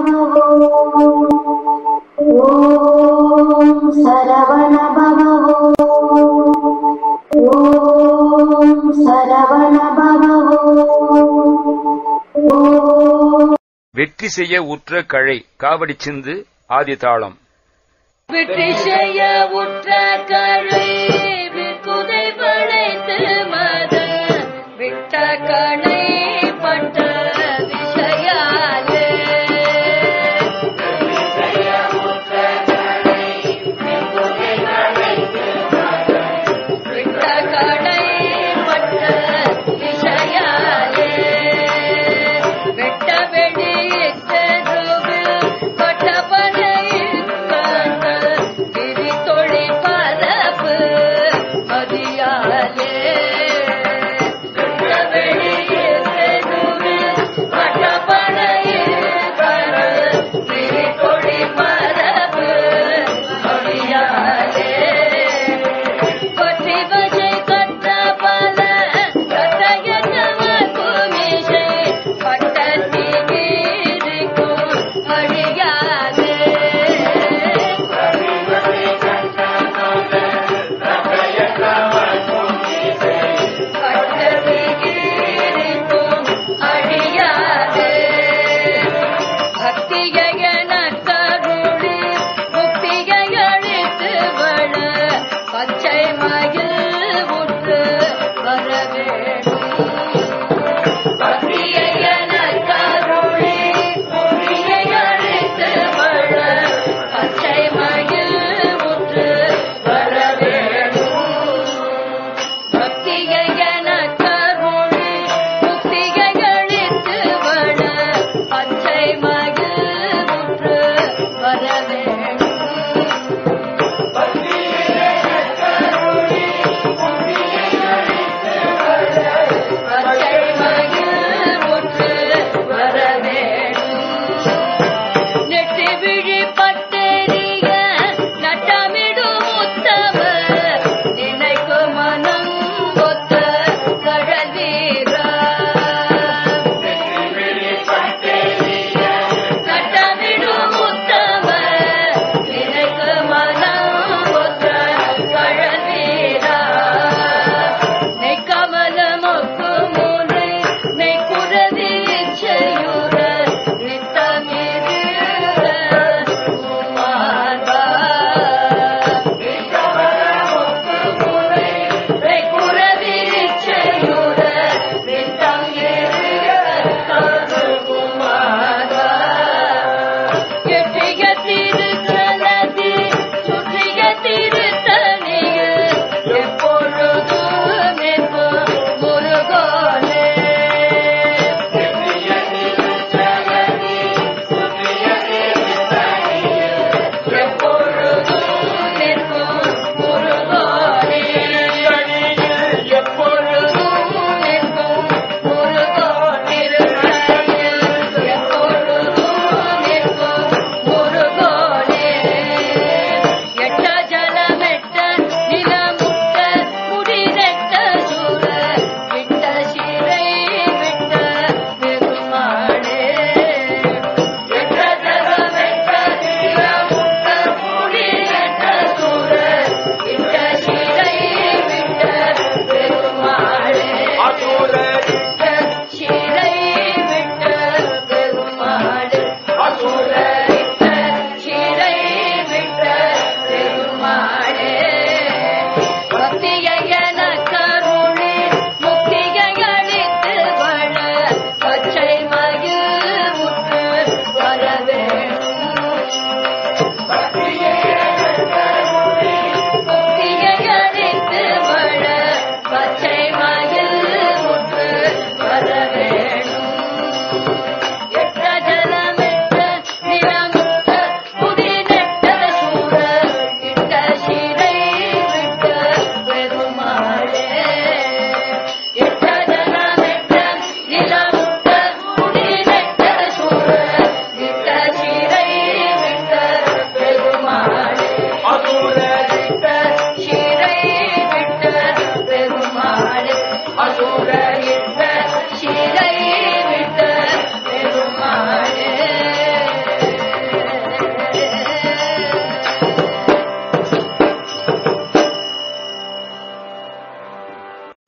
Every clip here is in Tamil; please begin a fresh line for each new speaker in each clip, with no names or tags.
வெற்றி செய்ய உற்ற கழை காவடி சிந்து ஆதி தாளம்.
வெற்றி செய்ய உற்ற கழை குதை படைத்து மத விட்ட கணை பட்ட விஷயாலே விட்ட கணை பட்ட விஷயாலே வெட்ட வெடி பட்ட பனை விரி தொழி பரப்பு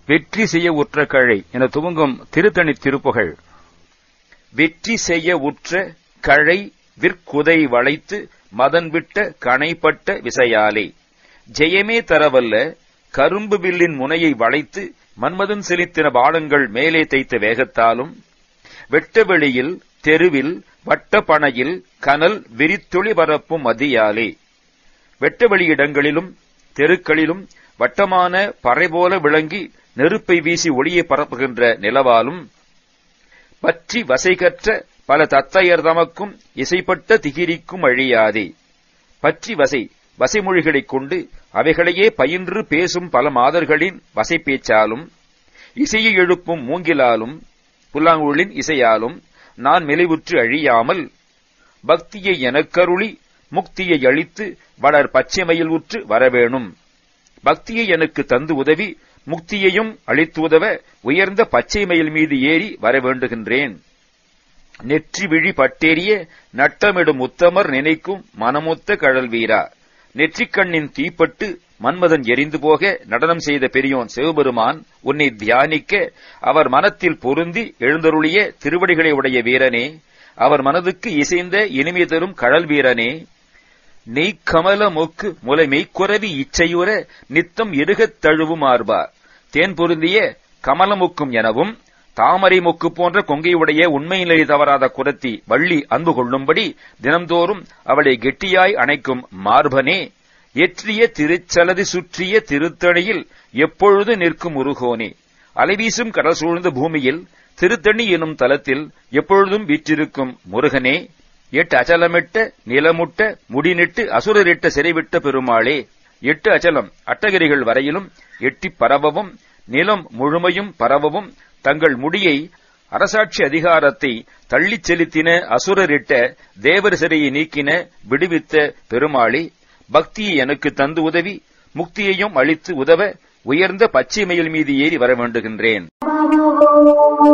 வெற்றி செய்ய உற்ற கழை என துவங்கும் திருத்தணி திருப்புகழ். வெற்றி செய்ய உற்ற கழை விற்குதை வளைத்து மதன் விட்ட கணைப்பட்ட விசையாலே, ஜெயமே தரவல்ல கரும்பு வில்லின் முனையை வளைத்து மன்மதன் செலுத்தின பாடங்கள் மேலே தைத்த வேகத்தாலும், வெட்டவெளியில் தெருவில் வட்ட பனையில் கனல் விரித்தொளி பரப்பும் மதியாலே, வெட்டவெளியிடங்களிலும் தெருக்களிலும் வட்டமான பறை போல விளங்கி நெருப்பை வீசி ஒளியை பரப்புகின்ற நிலவாலும், பற்றி வசைகற்ற பல தத்தையர் தமக்கும் இசைப்பட்ட திகிரிக்கும் அழியாதே, பற்றி வசைமொழிகளைக் கொண்டு அவைகளையே பயின்று பேசும் பல மாதர்களின் வசைப்பேச்சாலும், இசையை எழுப்பும் மூங்கிலாலும் புல்லாங்குழலின் இசையாலும் நான் மெலிவுற்று அழியாமல், பக்தியை எனக்கருளி முக்தியை அளித்து வளர் பச்சைமையில் உற்று வரவேணும். பக்தியை எனக்கு தந்து உதவி முக்தியையும் அளித்து உதவ உயர்ந்த பச்சை மயில் மீது ஏறி வரவேண்டுகின்றேன். நெற்றி விழி பட்டேறிய நட்டமிடும் உத்தமர் நினைக்கும் மனமுத்த கழல் வீரா, நெற்றிக்கண்ணின் தீப்பட்டு மன்மதன் எரிந்து போக நடனம் செய்த பெரியோன் சிவபெருமான் உன்னை தியானிக்க அவர் மனத்தில் பொருந்தி எழுந்தருளிய திருவடிகளை உடைய வீரனே, அவர் மனதுக்கு இசைந்த இனிமை தரும் கழல் வீரனே, நெய்க்கமல மொக்கு முலை மெய்க்குறவி இச்சையுற நித்தம் இருகத் தழுவும் ஆர்பா, தேன் பொருந்திய கமலமுக்கும் எனவும் தாமரை மொக்கு போன்ற கொங்கையுடைய உண்மையிலே தவறாத குரத்தி வள்ளி அன்பு கொள்ளும்படி தினம்தோறும் அவளை கெட்டியாய் அணைக்கும் மார்பனே, ஏற்றிய திருச்சலதி சுற்றிய திருத்தணியில் எப்பொழுது நிற்கும் உருகோனே, அலைவீசும் கடல் சூழ்ந்த பூமியில் திருத்தணி எனும் தலத்தில் எப்பொழுதும் வீற்றிருக்கும் முருகனே, எட்டு அச்சலமிட்ட நிலமுட்ட முடிநிட்டு அசுரரிட்ட சிறைவிட்ட பெருமாளே, எட்டு அச்சலம் அட்டகிரிகள் வரையிலும் எட்டிப் பரவவும் நிலம் முழுமையும் பரவவும் தங்கள் முடியை அரசாட்சி அதிகாரத்தை தள்ளிச் செலுத்தின அசுரரிட்ட தேவர் சிறையை நீக்கின விடுவித்த பெருமாளே, பக்தியை எனக்கு தந்து உதவி முக்தியையும் அளித்து உதவ உயர்ந்த பச்சை மயில் மீது ஏறி வர வேண்டுகின்றேன்.